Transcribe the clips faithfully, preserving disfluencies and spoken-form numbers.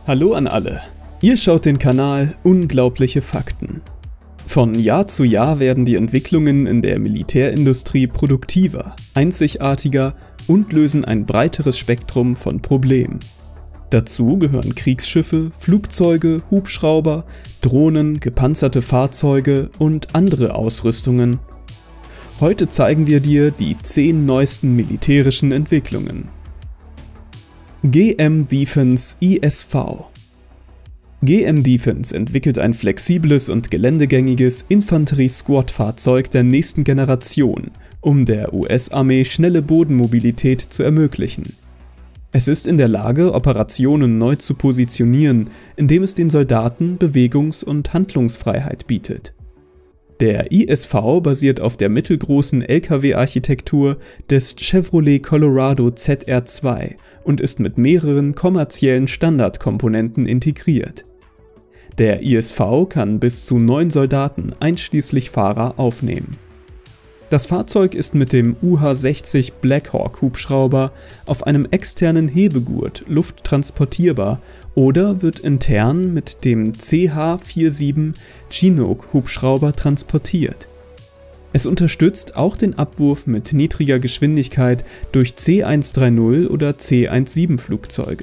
Hallo an alle. Ihr schaut den Kanal Unglaubliche Fakten. Von Jahr zu Jahr werden die Entwicklungen in der Militärindustrie produktiver, einzigartiger und lösen ein breiteres Spektrum von Problemen. Dazu gehören Kriegsschiffe, Flugzeuge, Hubschrauber, Drohnen, gepanzerte Fahrzeuge und andere Ausrüstungen. Heute zeigen wir dir die zehn neuesten militärischen Entwicklungen. G M Defence I S V. G M Defence entwickelt ein flexibles und geländegängiges Infanterie-Squad-Fahrzeug der nächsten Generation, um der U S-Armee schnelle Bodenmobilität zu ermöglichen. Es ist in der Lage, Operationen neu zu positionieren, indem es den Soldaten Bewegungs- und Handlungsfreiheit bietet. Der I S V basiert auf der mittelgroßen L K W-Architektur des Chevrolet Colorado Z R zwei und ist mit mehreren kommerziellen Standardkomponenten integriert. Der I S V kann bis zu neun Soldaten einschließlich Fahrer aufnehmen. Das Fahrzeug ist mit dem U H sechzig Blackhawk Hubschrauber auf einem externen Hebegurt lufttransportierbar oder wird intern mit dem C H siebenundvierzig Chinook Hubschrauber transportiert. Es unterstützt auch den Abwurf mit niedriger Geschwindigkeit durch C hundertdreißig oder C siebzehn Flugzeuge.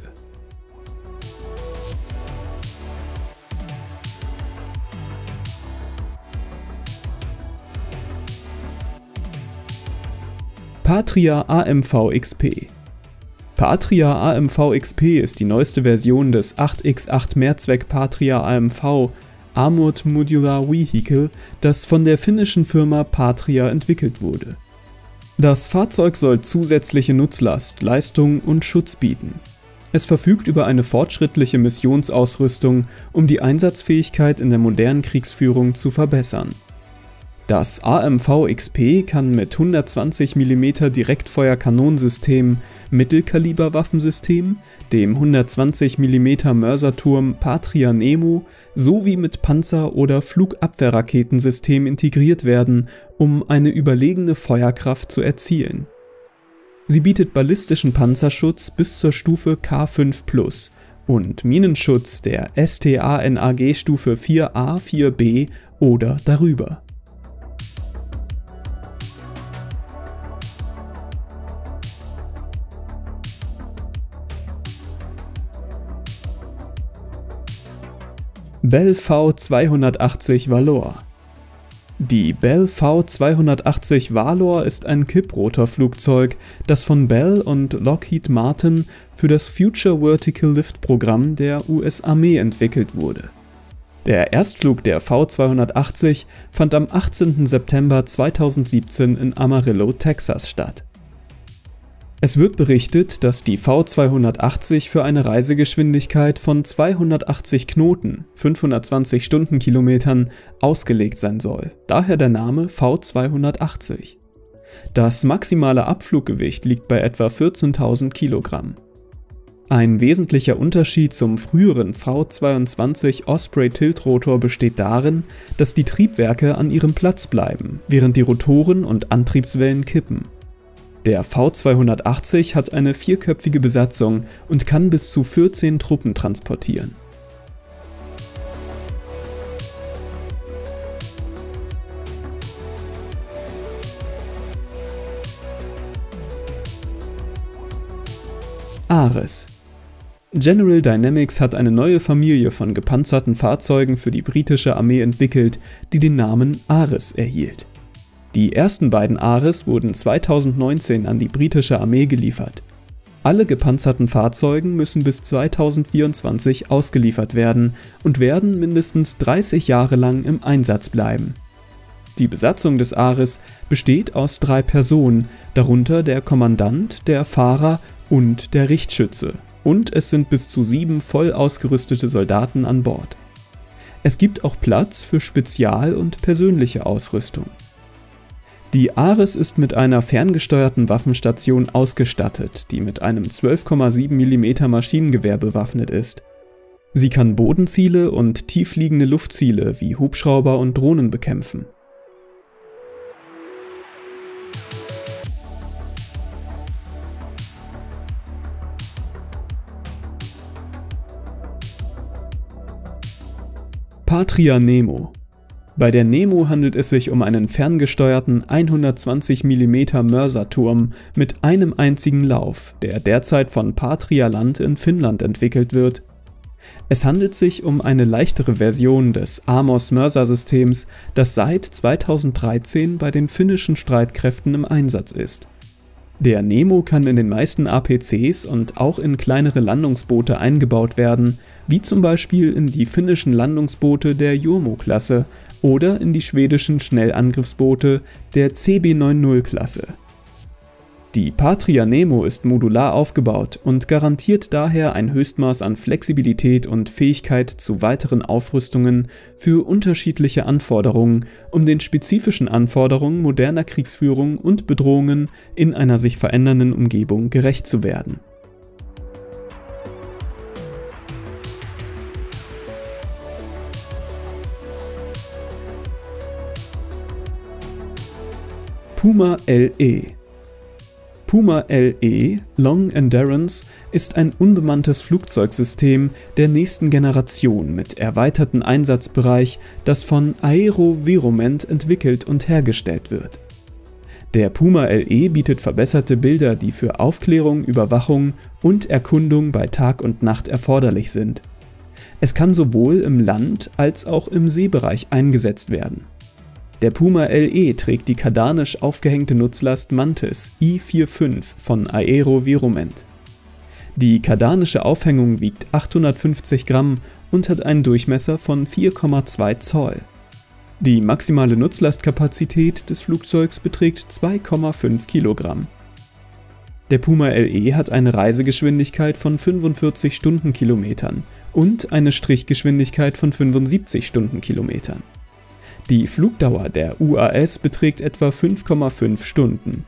Patria A M V X P. Patria A M V X P ist die neueste Version des acht mal acht Mehrzweck Patria A M V Armored Modular Vehicle, das von der finnischen Firma Patria entwickelt wurde. Das Fahrzeug soll zusätzliche Nutzlast, Leistung und Schutz bieten. Es verfügt über eine fortschrittliche Missionsausrüstung, um die Einsatzfähigkeit in der modernen Kriegsführung zu verbessern. Das A M V X P kann mit hundertzwanzig Millimeter Direktfeuerkanonensystem, Mittelkaliberwaffensystem, dem hundertzwanzig Millimeter Mörserturm Patria Nemo sowie mit Panzer- oder Flugabwehrraketensystem integriert werden, um eine überlegene Feuerkraft zu erzielen. Sie bietet ballistischen Panzerschutz bis zur Stufe K fünf plus und Minenschutz der STANAG-Stufe vier A, vier B oder darüber. Bell V zweihundertachtzig Valor. Die Bell V zweihundertachtzig Valor ist ein Kipprotorflugzeug, das von Bell und Lockheed Martin für das Future Vertical Lift Programm der U S-Armee entwickelt wurde. Der Erstflug der V zweihundertachtzig fand am achtzehnten September zweitausendsiebzehn in Amarillo, Texas statt. Es wird berichtet, dass die V zweihundertachtzig für eine Reisegeschwindigkeit von zweihundertachtzig Knoten, fünfhundertzwanzig Stundenkilometern, ausgelegt sein soll, daher der Name V zweihundertachtzig. Das maximale Abfluggewicht liegt bei etwa vierzehntausend Kilogramm. Ein wesentlicher Unterschied zum früheren V zweiundzwanzig Osprey Tiltrotor besteht darin, dass die Triebwerke an ihrem Platz bleiben, während die Rotoren und Antriebswellen kippen. Der V zweihundertachtzig hat eine vierköpfige Besatzung und kann bis zu vierzehn Truppen transportieren. Ares. General Dynamics hat eine neue Familie von gepanzerten Fahrzeugen für die britische Armee entwickelt, die den Namen Ares erhielt. Die ersten beiden Ares wurden zweitausendneunzehn an die britische Armee geliefert. Alle gepanzerten Fahrzeugen müssen bis zweitausendvierundzwanzig ausgeliefert werden und werden mindestens dreißig Jahre lang im Einsatz bleiben. Die Besatzung des Ares besteht aus drei Personen, darunter der Kommandant, der Fahrer und der Richtschütze, und es sind bis zu sieben voll ausgerüstete Soldaten an Bord. Es gibt auch Platz für Spezial- und persönliche Ausrüstung. Die Ares ist mit einer ferngesteuerten Waffenstation ausgestattet, die mit einem zwölf Komma sieben Millimeter Maschinengewehr bewaffnet ist. Sie kann Bodenziele und tiefliegende Luftziele wie Hubschrauber und Drohnen bekämpfen. Patria Nemo. Bei der Nemo handelt es sich um einen ferngesteuerten hundertzwanzig Millimeter Mörserturm mit einem einzigen Lauf, der derzeit von Patria Land in Finnland entwickelt wird. Es handelt sich um eine leichtere Version des AMOS-Mörsersystems, das seit zweitausenddreizehn bei den finnischen Streitkräften im Einsatz ist. Der Nemo kann in den meisten A P Cs und auch in kleinere Landungsboote eingebaut werden, wie zum Beispiel in die finnischen Landungsboote der Jormo-Klasse oder in die schwedischen Schnellangriffsboote der C B neunzig-Klasse. Die Patria Nemo ist modular aufgebaut und garantiert daher ein Höchstmaß an Flexibilität und Fähigkeit zu weiteren Aufrüstungen für unterschiedliche Anforderungen, um den spezifischen Anforderungen moderner Kriegsführung und Bedrohungen in einer sich verändernden Umgebung gerecht zu werden. Puma L E. Puma L E Long Endurance ist ein unbemanntes Flugzeugsystem der nächsten Generation mit erweitertem Einsatzbereich, das von AeroVironment entwickelt und hergestellt wird. Der Puma L E bietet verbesserte Bilder, die für Aufklärung, Überwachung und Erkundung bei Tag und Nacht erforderlich sind. Es kann sowohl im Land- als auch im Seebereich eingesetzt werden. Der Puma L E trägt die kardanisch aufgehängte Nutzlast Mantis I fünfundvierzig von AeroVironment. Die kardanische Aufhängung wiegt achthundertfünfzig Gramm und hat einen Durchmesser von vier Komma zwei Zoll. Die maximale Nutzlastkapazität des Flugzeugs beträgt zwei Komma fünf Kilogramm. Der Puma L E hat eine Reisegeschwindigkeit von fünfundvierzig Stundenkilometern und eine Strichgeschwindigkeit von fünfundsiebzig Stundenkilometern. Die Flugdauer der U A S beträgt etwa fünf Komma fünf Stunden.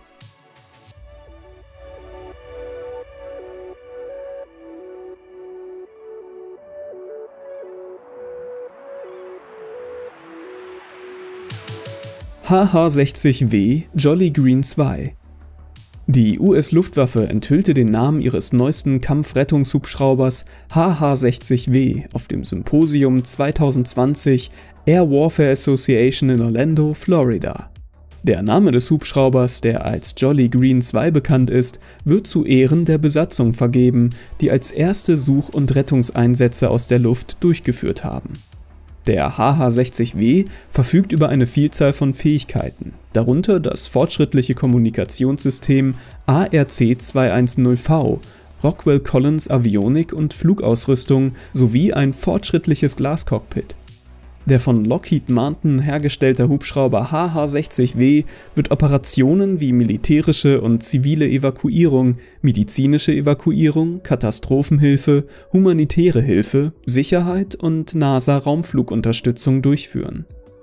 H H sechzig W Jolly Green zwei. Die U S-Luftwaffe enthüllte den Namen ihres neuesten Kampfrettungshubschraubers H H sechzig W auf dem Symposium zweitausendzwanzig Air Warfare Association in Orlando, Florida. Der Name des Hubschraubers, der als Jolly Green zwei bekannt ist, wird zu Ehren der Besatzung vergeben, die als erste Such- und Rettungseinsätze aus der Luft durchgeführt haben. Der H H sechzig W verfügt über eine Vielzahl von Fähigkeiten, darunter das fortschrittliche Kommunikationssystem A R C zweihundertzehn V, Rockwell Collins Avionik und Flugausrüstung sowie ein fortschrittliches Glascockpit. Der von Lockheed Martin hergestellte Hubschrauber H H sechzig W wird Operationen wie militärische und zivile Evakuierung, medizinische Evakuierung, Katastrophenhilfe, humanitäre Hilfe, Sicherheit und NASA-Raumflugunterstützung durchführen.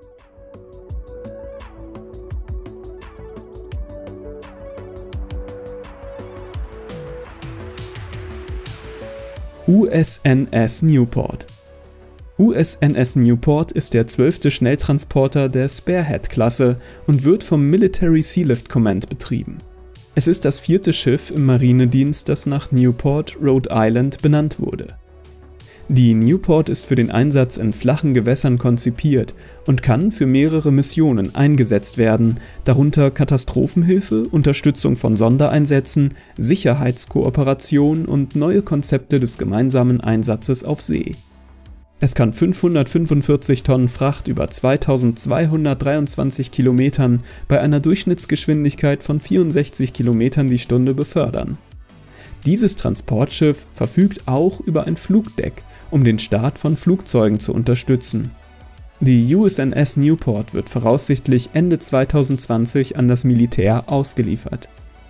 U S N S Newport. U S N S Newport ist der zwölfte Schnelltransporter der Spearhead-Klasse und wird vom Military Sealift Command betrieben. Es ist das vierte Schiff im Marinedienst, das nach Newport, Rhode Island benannt wurde. Die Newport ist für den Einsatz in flachen Gewässern konzipiert und kann für mehrere Missionen eingesetzt werden, darunter Katastrophenhilfe, Unterstützung von Sondereinsätzen, Sicherheitskooperation und neue Konzepte des gemeinsamen Einsatzes auf See. Es kann fünfhundertfünfundvierzig Tonnen Fracht über zweitausendzweihundertdreiundzwanzig Kilometern bei einer Durchschnittsgeschwindigkeit von vierundsechzig Kilometern die Stunde befördern. Dieses Transportschiff verfügt auch über ein Flugdeck, um den Start von Flugzeugen zu unterstützen. Die U S N S Newport wird voraussichtlich Ende zweitausendzwanzig an das Militär ausgeliefert.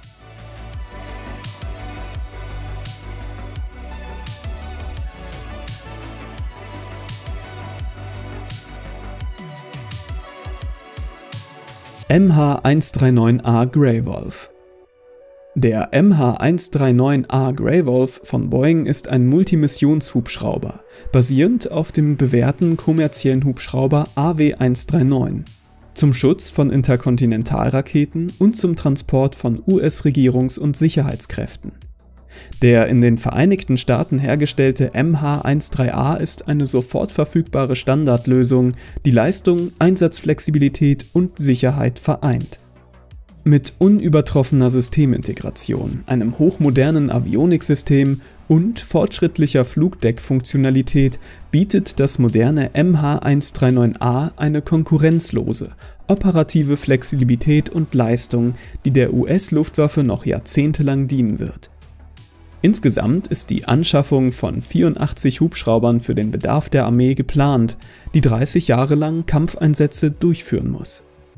M H hundertneununddreißig A Grey Wolf. Der M H hundertneununddreißig A Grey Wolf von Boeing ist ein Multimissionshubschrauber, basierend auf dem bewährten kommerziellen Hubschrauber A W hundertneununddreißig, zum Schutz von Interkontinentalraketen und zum Transport von U S-Regierungs- und Sicherheitskräften. Der in den Vereinigten Staaten hergestellte M H dreizehn A ist eine sofort verfügbare Standardlösung, die Leistung, Einsatzflexibilität und Sicherheit vereint. Mit unübertroffener Systemintegration, einem hochmodernen Avioniksystem und fortschrittlicher Flugdeckfunktionalität bietet das moderne M H hundertneununddreißig A eine konkurrenzlose, operative Flexibilität und Leistung, die der U S-Luftwaffe noch jahrzehntelang dienen wird. Insgesamt ist die Anschaffung von vierundachtzig Hubschraubern für den Bedarf der Armee geplant, die dreißig Jahre lang Kampfeinsätze durchführen muss.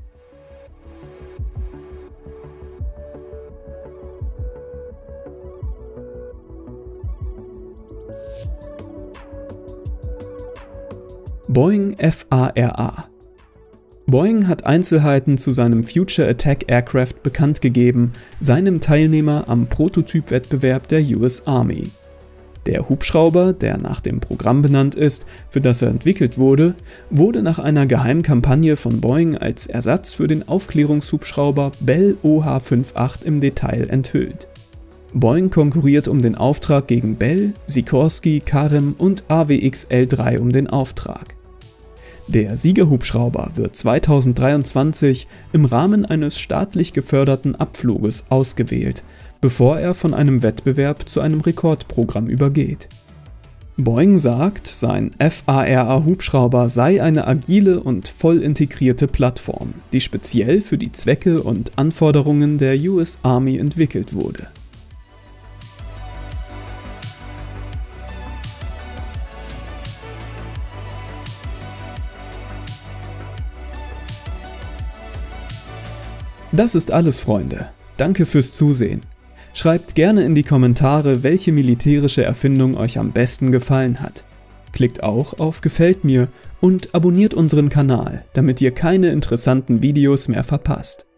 Boeing F A R A. Boeing hat Einzelheiten zu seinem Future Attack Aircraft bekannt gegeben, seinem Teilnehmer am Prototypwettbewerb der U S Army. Der Hubschrauber, der nach dem Programm benannt ist, für das er entwickelt wurde, wurde nach einer Geheimkampagne von Boeing als Ersatz für den Aufklärungshubschrauber Bell O H acht im Detail enthüllt. Boeing konkurriert um den Auftrag gegen Bell, Sikorsky, Karem und A W X L drei um den Auftrag. Der Siegerhubschrauber wird zweitausenddreiundzwanzig im Rahmen eines staatlich geförderten Abfluges ausgewählt, bevor er von einem Wettbewerb zu einem Rekordprogramm übergeht. Boeing sagt, sein F A R A-Hubschrauber sei eine agile und voll integrierte Plattform, die speziell für die Zwecke und Anforderungen der U S Army entwickelt wurde. Das ist alles, Freunde. Danke fürs Zusehen. Schreibt gerne in die Kommentare, welche militärische Erfindung euch am besten gefallen hat. Klickt auch auf Gefällt mir und abonniert unseren Kanal, damit ihr keine interessanten Videos mehr verpasst.